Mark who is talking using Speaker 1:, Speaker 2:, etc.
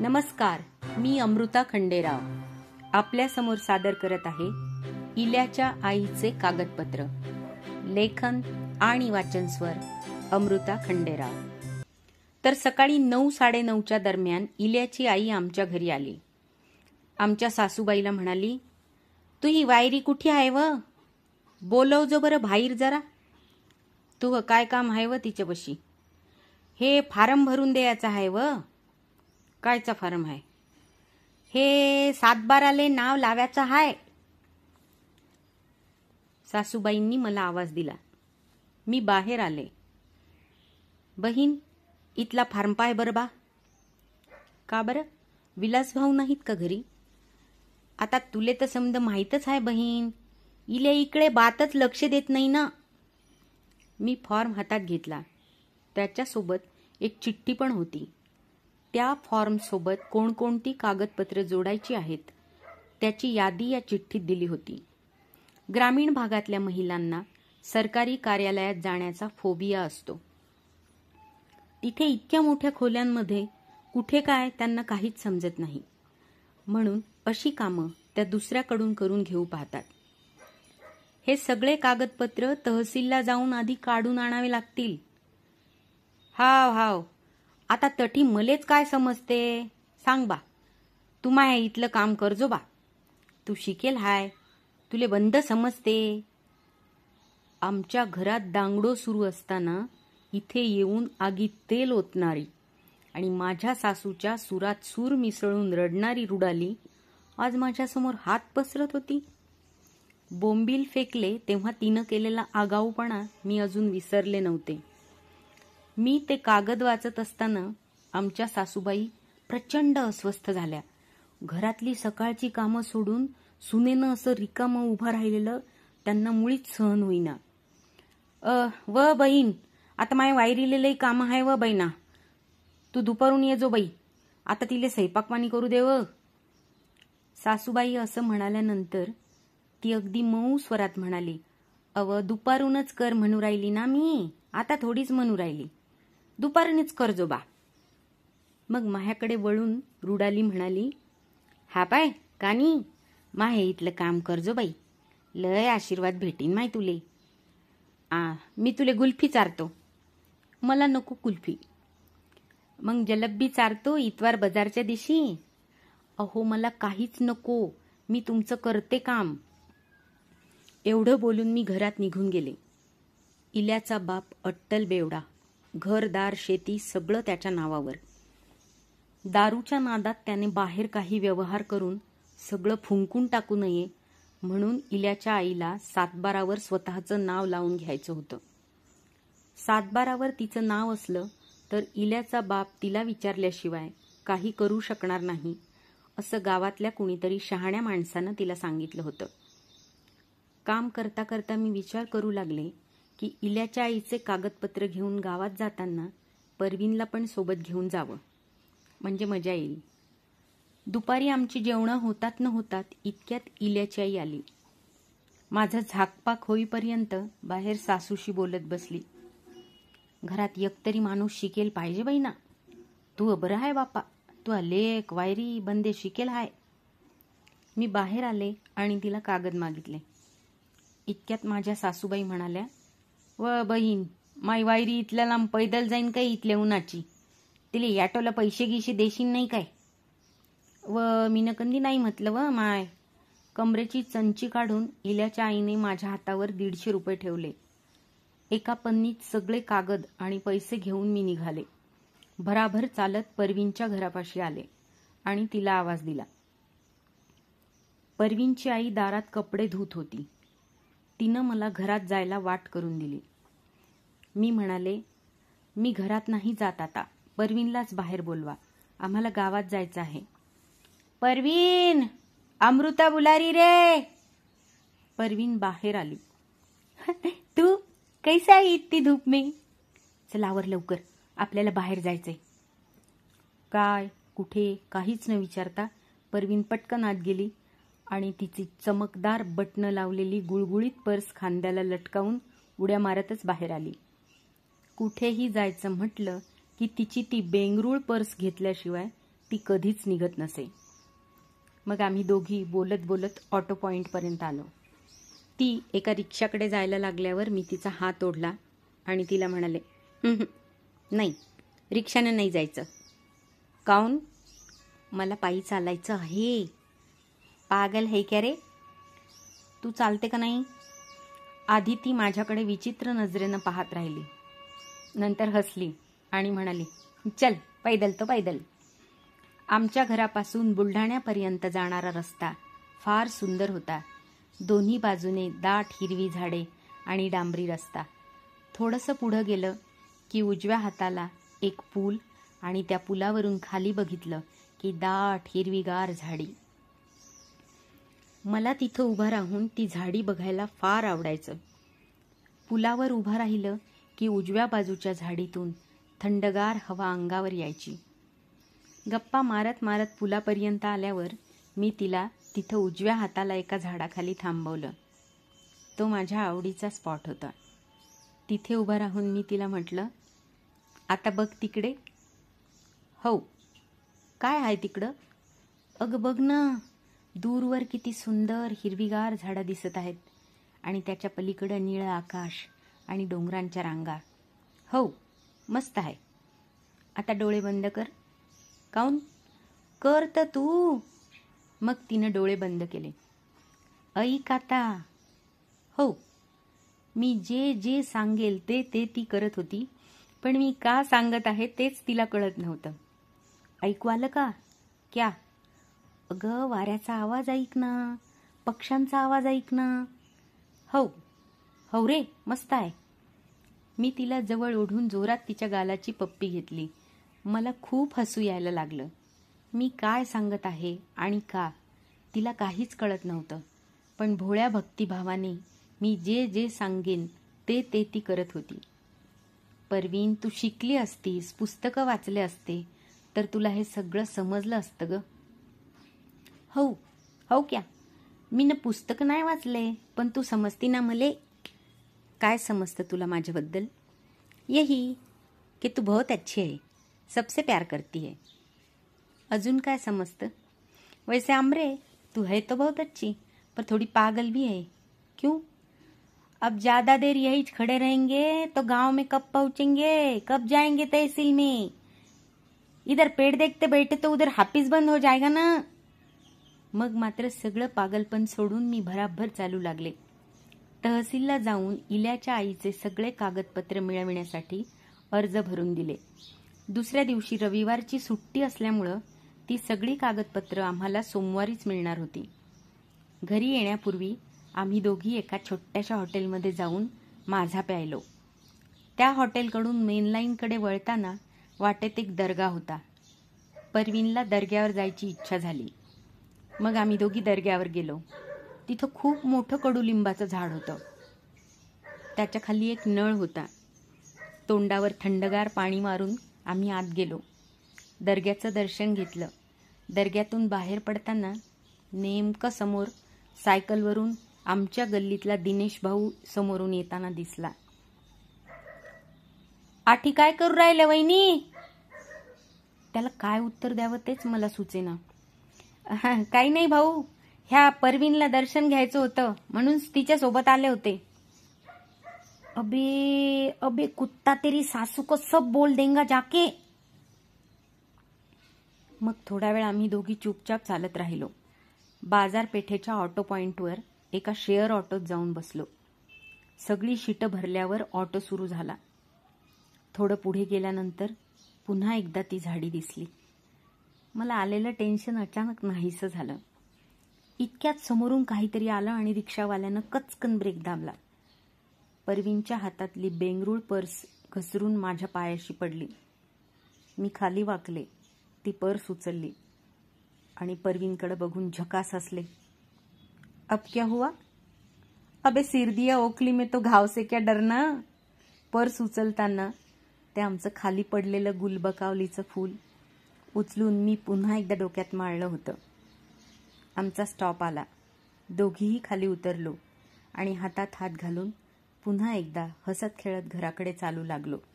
Speaker 1: नमस्कार, मी अमृता खंडेराव आपल्यासमोर सादर करत आहे इल्याच्या आईचे कागदपत्र. लेखन आणि वाचन स्वर अमृता खंडेराव. तर सकाळी 9:30च्या दरम्यान इल्याची आई आमच्या घरी आली. आमच्या सासूबाईला म्हणाली, तू ही वायरी कुठे आहे व? बोलव जो बरं बाहेर जरा. तू काय काम आहे व तिच्यापाशी? हे फारम भरून द्यायचं आहे व. कायचा फारम आहे? हे 7/12ले नाव लावायचं आहे. सासूबाईंनी मला आवाज दिला. मी बाहेर आले. बहीण, इथला फार्म पाय बरं बा. का बरं? विलास भाऊ नाहीत का घरी? आता तुले तर समज माहीतच आहे बहीण, इले इकडे बातच लक्ष देत नाही ना. मी फॉर्म हातात घेतला. त्याच्यासोबत एक चिठ्ठी पण होती. त्या फॉर्म सोबत कोणकोणती कागदपत्रे जोडायची आहेत त्याची यादी या चिठ्ठीत दिली होती. ग्रामीण भागातल्या महिलांना सरकारी कार्यालयात जाण्याचा फोबिया असतो. तिथे इतक्या मोठ्या खोल्यांमध्ये कुठे काय त्यांना काहीच समजत नाही. म्हणून अशी कामं त्या दुसऱ्याकडून करून घेऊ पाहतात. हे सगळे कागदपत्र तहसीलला जाऊन आधी काढून आणावे लागतील. हाव, आता तठी मलेच काय समजते सांग बा. तू माय इथलं काम करजो बा. तू शिकेल हाय, तुले बंद समजते. आमच्या घरात दांगडो सुरू असताना इथे येऊन आगीत तेल ओतणारी आणि माझ्या सासूच्या सुरात सूर मिसळून रडणारी रुडाली आज माझ्यासमोर हात पसरत होती. बोंबील फेकले तेव्हा तिनं केलेला आगाऊपणा मी अजून विसरले नव्हते. मी ते कागद वाचत असताना आमच्या सासूबाई प्रचंड अस्वस्थ झाल्या. घरातली सकाळची कामं सोडून सुनेनं असं रिकामं उभं राहिलेलं त्यांना मुळीच सहन होईना. व बहीण, आता माय वायरीलेलंही काम आहे व बहिणा. तू दुपारून ये जो बाई. आता तिले स्वयंपाक पाणी करू दे व. सासूबाई असं म्हणाल्यानंतर ती अगदी मऊ स्वरात म्हणाली, दुपारूनच कर म्हणू राहिली ना मी, आता थोडीच म्हणू राहिली. दुपारूनच कर जो बा. मग माझ्याकडे वळून रुडाली म्हणाली, हा पाय कानी, माहे इथलं काम करजो बाई. लय आशीर्वाद भेटीन माय तुले. मी तुले गुल्फी चारतो. मला नको कुल्फी. मग जलब्बी चारतो इतवार बाजारच्या दिवशी. अहो मला काहीच नको, मी तुमचं करते काम. एवढं बोलून मी घरात निघून गेले. इल्याचा बाप अट्टल बेवडा. घरदार शेती सगळं त्याच्या नावावर. दारूच्या नादात त्याने बाहेर काही व्यवहार करून सगळं फुंकून टाकू नये म्हणून इल्याच्या आईला 7/12वर स्वतःचं नाव लावून घ्यायचं होतं. 7/12वर तिचं नाव असलं तर इल्याचा बाप तिला विचारल्याशिवाय काही करू शकणार नाही असं गावातल्या कुणीतरी शहाण्या माणसानं तिला सांगितलं होतं. काम करता करता मी विचार करू लागले की इल्याच्या आईचे कागदपत्र घेऊन गावात जाताना परवीनला पण सोबत घेऊन जावं, म्हणजे मजा येईल. दुपारी आमची जेवणं होतात न होतात इतक्यात इल्याची आई आली. माझा झाकपाक होईपर्यंत बाहेर सासूशी बोलत बसली. घरात एकतरी माणूस शिकेल पाहिजे बाई ना. तू बरं आहे बापा, तू लेक वायरी बंदे शिकेल हाय. मी बाहेर आले आणि तिला कागद मागितले. इतक्यात माझ्या सासूबाई म्हणाल्या, व बहीण, माय वायरी इथल्या लांब पैदल जाईन काय इथल्या उन्हाची? तिले याटोला पैसे गिशे देशील नाही काय? व मीनं कंदी नाही म्हटलं व माय. कमरेची चंची काढून इल्याच्या आईने माझ्या हातावर 150 रुपये ठेवले. एका पन्नीत सगळे कागद आणि पैसे घेऊन मी निघाले. भराभर चालत परवीनच्या घरापाशी आले आणि तिला आवाज दिला. परवीनची आई दारात कपडे धुत होती. तिनं मला घरात जायला वाट करून दिली. मी म्हणाले, मी घरात नाही जात आता, परवीनलाच बाहेर बोलवा, आम्हाला गावात जायचं आहे. परवीन, अमृता बुलारी रे. परवीन बाहेर आली. तू कैसा आहे इतनी धूप में? चल आवर लवकर, आपल्याला बाहेर जायचंय. काय, कुठे, काहीच न विचारता परवीन पटकन आत गेली आणि तिची चमकदार बटणं लावलेली गुळगुळीत पर्स खांद्याला लटकावून उड्या मारतच बाहेर आली. कुठेही जायचं म्हटलं की तिची ती बेंगरूळ पर्स घेतल्याशिवाय ती कधीच निघत नसे. मग आम्ही दोघी बोलत बोलत ऑटो पॉईंटपर्यंत आलो. ती एका रिक्षाकडे जायला लागल्यावर मी तिचा हात ओढला आणि तिला म्हणाले, नाही, रिक्षानं नाही जायचं. काऊन? मला पायी चालायचं आहे. पागल है क्या रे? तू चालते का नाही? आधी ती माझ्याकडे विचित्र नजरेनं पाहत राहिली. नंतर हसली आणि म्हणाली, चल पैदल तो पैदल. आमच्या घरापासून बुलढाण्यापर्यंत जाणारा रस्ता फार सुंदर होता. दोन्ही बाजूने दाट हिरवी झाडे आणि डांबरी रस्ता. थोडंसं पुढं गेलं की उजव्या हाताला एक पूल आणि त्या पुलावरून खाली बघितलं की दाट हिरवीगार झाडी. मला तिथं उभं राहून ती झाडी बघायला फार आवडायचं. पुलावर उभं राहिलं की उजव्या बाजूच्या झाडीतून थंडगार हवा अंगावर यायची. गप्पा मारत मारत पुलापर्यंत आल्यावर मी तिला तिथं उजव्या हाताला एका झाडाखाली थांबवलं. तो माझ्या आवडीचा स्पॉट होता. तिथे उभं राहून मी तिला म्हटलं, आता बघ तिकडे. हो, काय आहे तिकडं? अगं बघ ना, दूरवर किती सुंदर हिरवीगार झाडं दिसत आहेत आणि त्याच्या पलीकडं निळं आकाश आणि डोंगरांच्या रांगा. हो, मस्त आहे. आता डोळे बंद कर. काऊन? कर तर तू. मग तिनं डोळे बंद केले. ऐक आता. हो, मी जे जे सांगेल ते ती करत होती, पण मी का सांगत आहे तेच तिला कळत नव्हतं. ऐकू आलं का? क्या? अगं, वाऱ्याचा आवाज ऐक ना, पक्ष्यांचा आवाज ऐक ना. हो हो रे, मस्त आहे. मी तिला जवळ ओढून जोरात तिच्या गालाची पप्पी घेतली. मला खूप हसू यायला लागलं. मी काय सांगत आहे आणि का तिला काहीच कळत नव्हतं, पण भोळ्या भक्तिभावाने मी जे जे सांगेन ते ती करत होती. परवीन, तू शिकली असतीस, पुस्तकं वाचले असते तर तुला हे सगळं समजलं असतं ग. हो हो क्या? मी न पुस्तक नाही वाचले, पण तू समजती ना मले. काय समजतं तुला माझ्याबद्दल? यही कि तू बहुत अच्छी है, सबसे प्यार करती है. अजून काय समजतं? वैसे आमरे, तू है तो बहुत अच्छी, पर थोड़ी पागल भी है. क्यों? अब ज्यादा देर यही खड़े रहेंगे तो गांव में कब पहुंचेंगे, कब जाएंगे तहसील में? इधर पेड़ देखते बैठे तो उधर हाफिज बंद हो जाएगा ना. मग मात्र सगळं पागलपण सोडून मी भराभर चालू लागले. तहसीलला जाऊन इल्याच्या आईचे सगळे कागदपत्र मिळविण्यासाठी अर्ज भरून दिले. दुसऱ्या दिवशी रविवारची सुट्टी असल्यामुळं ती सगळी कागदपत्र आम्हाला सोमवारीच मिळणार होती. घरी येण्यापूर्वी आम्ही दोघी एका छोट्याशा हॉटेलमध्ये जाऊन माझा प्यायलो. त्या हॉटेलकडून मेनलाईनकडे वळताना वाटेत एक दर्गा होता. परवीनला दर्ग्यावर जायची इच्छा झाली. मग आम्ही दोघी दर्ग्यावर गेलो. तिथं खूप मोठं कडुलिंबाचं झाड होतं. त्याच्या खाली एक नळ होता. तोंडावर थंडगार पाणी मारून आम्ही आत गेलो. दर्ग्याचं दर्शन घेतलं. दर्ग्यातून बाहेर पडताना नेमकं समोर सायकलवरून आमच्या गल्लीतला दिनेश भाऊ समोरून येताना दिसला. आठी काय करू राहिले वहिनी? त्याला काय उत्तर द्यावं तेच मला सुचेना. काही नाही भाऊ, ह्या परवीनला दर्शन घ्यायचं होतं म्हणून तिच्या सोबत आले होते. अबे अबे कुत्ता, तेरी सासू को सब बोल देंगा जाके. मग थोडा वेळ आम्ही दोघी चुपचाप चालत राहिलो. बाजारपेठेच्या ऑटो पॉइंटवर एका शेअर ऑटोत जाऊन बसलो. सगळी शीटं भरल्यावर ऑटो सुरू झाला. थोडं पुढे गेल्यानंतर पुन्हा एकदा ती झाडी दिसली. मला आलेलं टेन्शन अचानक नाहीसं झालं. इतक्यात समोरून काहीतरी आलं आणि रिक्षावाल्यानं कचकन ब्रेक दाबला. परवीनच्या हातातली बेंगरूळ पर्स घसरून माझ्या पायाशी पडली. मी खाली वाकले. ती पर्स उचलली आणि परवीनकडे बघून झकास हसले. अब क्या हुआ? अबे सिर दिया ओखली में तो घाव से क्या डरना. पर्स उचलताना ते आमचं खाली पडलेलं गुलबकावलीचं फूल उचलून मी पुन्हा एकदा डोक्यात माळलं होतं. आमचा स्टॉप आला. दोघीही खाली उतरलो आणि हातात हात घालून पुन्हा एकदा हसत खेळत घराकडे चालू लागलो.